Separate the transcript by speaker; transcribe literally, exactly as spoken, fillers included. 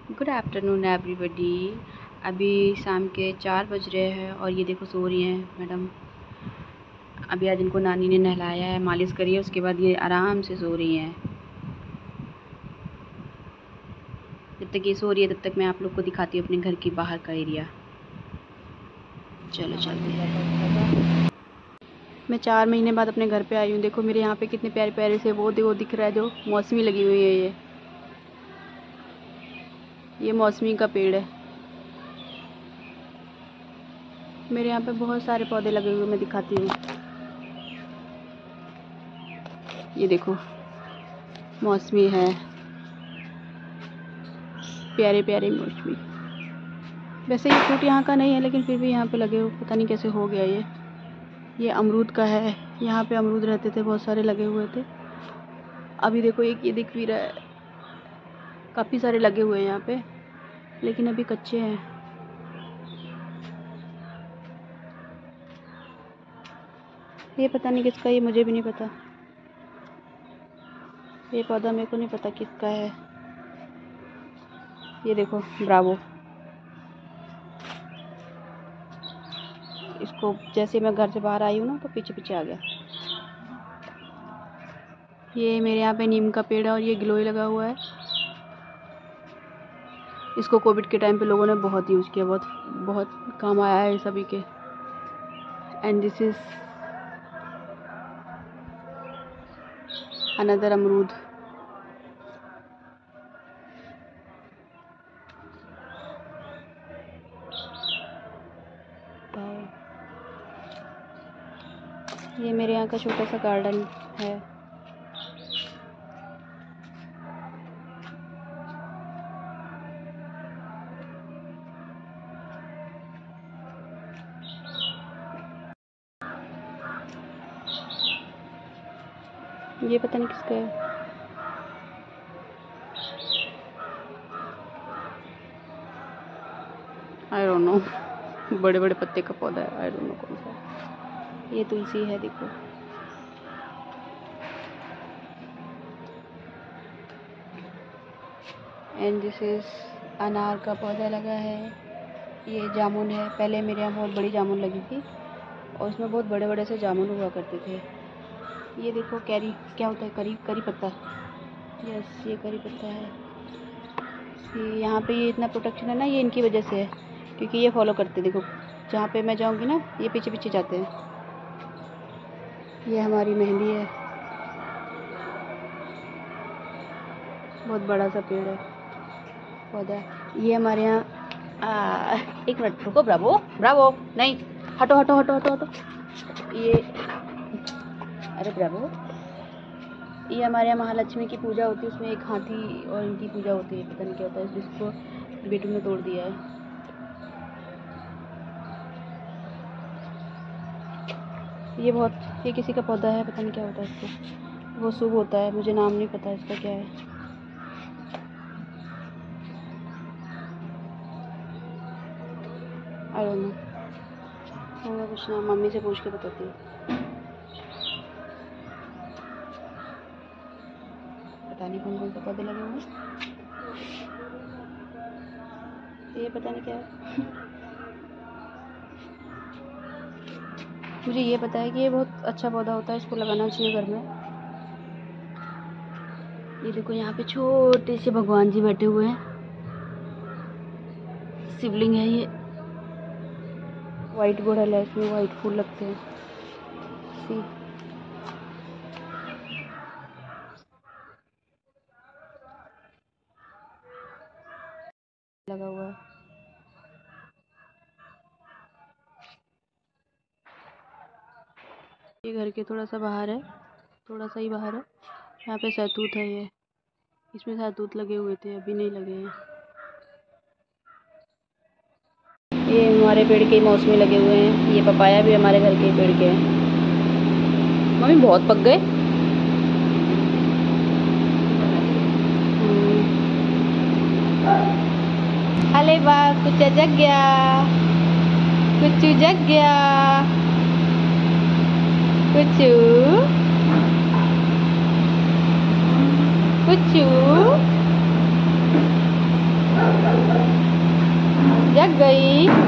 Speaker 1: Good afternoon everybody. अभी शाम के चार बज रहे हैं और ये देखो सो रही हैं मैडम। अभी आज इनको नानी ने नहलाया है, मालिश करी है, उसके बाद ये आराम से सो रही हैं। जब तक ये सो रही है तब तक मैं आप लोग को दिखाती हूँ अपने घर की बाहर का एरिया। चलो चलो। मैं चार महीने बाद अपने घर पे आई हूँ। देखो मेरे यहाँ पे कितने प्यारे प्यारे से वो वो दिख रहा है, जो मौसमी लगी हुई है। ये ये मौसमी का पेड़ है। मेरे यहाँ पे बहुत सारे पौधे लगे हुए, मैं दिखाती हूँ। ये देखो मौसमी है, प्यारे प्यारे मौसमी। वैसे ये फ्रूट यहाँ का नहीं है, लेकिन फिर भी यहाँ पे लगे हुए, पता नहीं कैसे हो गया ये। ये अमरूद का है। यहाँ पे अमरूद रहते थे, बहुत सारे लगे हुए थे। अभी देखो एक ये दिख भी रहा है, काफ़ी सारे लगे हुए हैं यहाँ पे, लेकिन अभी कच्चे हैं। ये पता नहीं किसका, ये मुझे भी नहीं पता। ये पौधा मेरे को नहीं पता किसका है। ये देखो ब्रावो, इसको जैसे मैं घर से बाहर आई हूँ ना तो पीछे पीछे आ गया। ये मेरे यहाँ पे नीम का पेड़ है और ये गिलोय लगा हुआ है। इसको कोविड के टाइम पे लोगों ने बहुत यूज़ किया, बहुत बहुत काम आया है सभी के। एंड दिस इज अनदर अमरूद। ये मेरे यहाँ का छोटा सा गार्डन है। ये पता नहीं किसका है। आई डोंट नो, बड़े बड़े पत्ते का पौधा है, आई डोंट नो कौन सा। ये तुलसी है देखो। एंड दिस इज अनार का पौधा लगा है। ये जामुन है। पहले मेरे यहाँ बहुत बड़ी जामुन लगी थी और उसमें बहुत बड़े बड़े से जामुन हुआ करते थे। ये देखो कैरी, क्या होता है, करी करी पत्ता। यस, ये करी पत्ता है। ये यहाँ पे ये इतना प्रोटेक्शन है ना, ये इनकी वजह से है, क्योंकि ये फॉलो करते। देखो जहाँ पे मैं जाऊँगी ना, ये पीछे पीछे जाते हैं। ये हमारी मेहंदी है, बहुत बड़ा सा पेड़ है, पौधा। ये हमारे यहाँ, एक मिनट रुको, ब्रावो ब्रावो, नहीं, हटो हटो हटो हटो हटो। ये अरे ब्रावो, ये हमारे यहाँ महालक्ष्मी की पूजा होती है, उसमें एक हाथी और इनकी पूजा होती है। पता नहीं क्या होता है, जिसको बेटू ने तोड़ दिया है। ये बहुत, ये किसी का पौधा है, पता नहीं क्या होता है इसको, वो शुभ होता है, मुझे नाम नहीं पता इसका क्या है। आई डोंट नो, होगा कुछ नाम, मम्मी से पूछ के बताती हूँ। पता नहीं कौन कौन से पौधे लगे हुए हैं, ये पता नहीं क्या है। मुझे ये पता है कि ये बहुत अच्छा पौधा होता है, इसको लगाना चाहिए घर में। ये देखो यहाँ पे छोटे से भगवान जी बैठे हुए हैं, शिवलिंग है ये। वाइट गुड़हल है, इसमें वाइट फूल लगते हैं। सी लगा हुआ है। ये घर के थोड़ा सा बाहर है, थोड़ा सा ही बाहर है। यहाँ पे सहतूत है, ये इसमें सहतूत लगे हुए थे, अभी नहीं लगे हैं। ये हमारे पेड़ के मौसमी लगे हुए हैं। ये पपाया भी हमारे घर के पेड़ के हैं। मम्मी बहुत पक गए। अरे वाह, कुछ जग गया, कुछ जग गया, कुछ कुछ गई।